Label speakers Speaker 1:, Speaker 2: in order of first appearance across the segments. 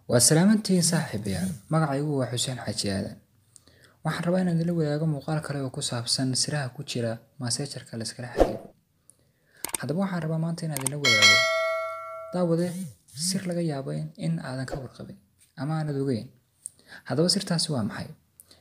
Speaker 1: وسلامتي صاحبي magacaygu waa Xuseen Xaji Aadan waxaan rabaa inaan idin wadaago muuqaal kale oo ku saabsan siraha ku jira messenger-ka la iskala xiriiro hadaba waxaan rabaa maanta inaan idin wadaago daawade sir laga yaabo in aadan ka warqabin ama aanad ogeyn hadaba sirtaasi waa maxay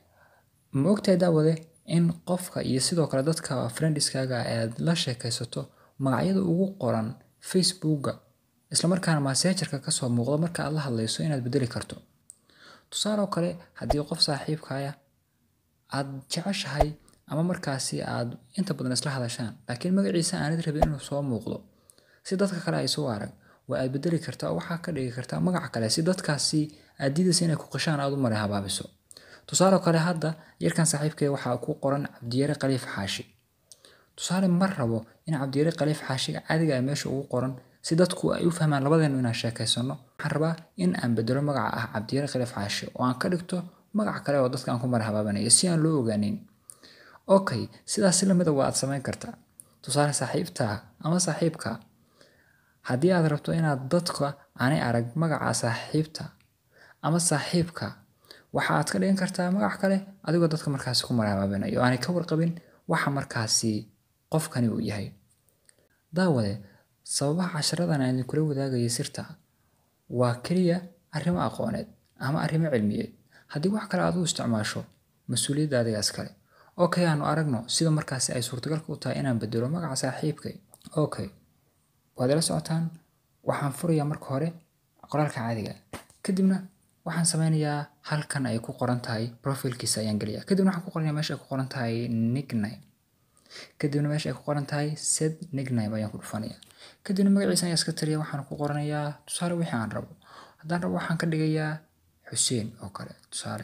Speaker 1: ma ogtahay daawade in qofka iyo sidoo kale dadka friends-kaaga aad la sheekaysato magacyada ugu qoran Facebook-ga isla markaana messenger-ka ka soo muuqdo marka aad la hadlayso inaad bedeli karto tusaale kale haddii qof saaxiibkaaga aad jeceshahay ama markaasi aad inta badan isla hadashaan laakiin magaciisa aanad rabin inuu soo muuqdo si dadka kale ay soo arag waa aad bedeli kartaa waxa ka dhigi kartaa magac kale si dadkaasi aad diidayso inay ku qashaan aad u maray habaabiso tusaale kale hadda yarkan saaxiibkay waxa ku qoran Cabdiyare Khaliif Xaashi tusaale mar rabo in Cabdiyare Khaliif Xaashi caadiga ah meesha ugu qoran si dadku ay u fahmaan labadeenu inaan sheekaysano waxaan rabaa in aan bedelo magaca ah Cabdiyare Khaliif Xaashi oo aan ka dhigto magac kale oo dadka aan ku marhabaabanayo si aan loo ogaanin okay sidaas la mid ah waad samayn kartaa tusaale saaxiibta ama saaxiibka haddii aad rabto inaad dadka aanay arag magaca saaxiibta ama saaxiibka waxa aad ka dhigan kartaa magac kale adigoo dadka markaas ku marhabaabanayo aanay ka warqabin waxa markaasi qofkani uu yahay daawade sababaha casharadan aan kula wadaagayo sirta waa kaliya arrimo aqooneed ama arrimo cilmiyeed haddii wax kale aad u isticmaasho mas'uuliyadda adiga iskale okay aanu aragno sida markaasi ay suurtagal ku tahay inaan bedelo magaca saaxiibkay okay waad la socotaan waxaan furayaa marka hore qoraalka caadiga kadibna waxaan sameynayaa halkan ay ku qoran tahay profile-kiisa ayaan galiyaa kadibna waxaan ku qoranayaa meesha ay ku qoran tahay nickname kadibna meesha ay ku qoran tahay set nickname ayaan ku dhufanayaa kadibna magaciisa ayaan iska tiriyaa waxaan ku qoranayaa tusaale wixii aan rabo haddaan rabo waxaan ka dhigayaa Xuseen oo kale tusaale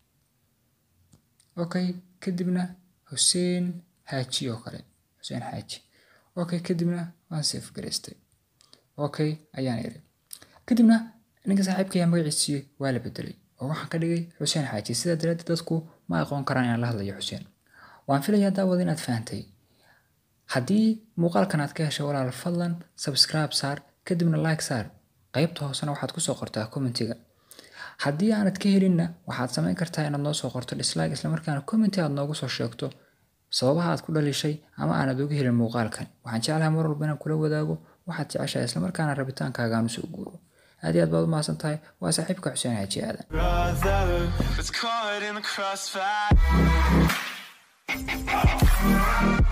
Speaker 1: okay kadibna Xuseen Xaaji oo kale Xuseen Xaaji okay kadibna waan save gareystay okay ayaan iri kadibna ninka saaxiibkay magaciisa waa la bedelay oo waxaan ka dhigay Xuseen Xaaji sida daraaddeed dadku ma aqoon karaan in la hadlayo Xuseen waan filayaa daawada inaad fahantay haddii muuqaalkan aad ka heshay walaal fadlan subscribe saar kadibna like saar qaybta hoosena waxaad ku soo qortaa commentiga haddii aanad ka helinna waxaad samayn kartaa inaad noo soo qorto dislike isla markaana comment aad noogu soo sheegto sababaha aad ku dhalishay ama aanad uga helin muuqaalkan waxaan jeclahay mar walba inaan kula wadaago waxaad jeceshahay isla markaana rabitaankaaga aan u soo guuro aad iyo aad baad u mahadsantahay waa saaxiibka Xuseen Xaji Aadan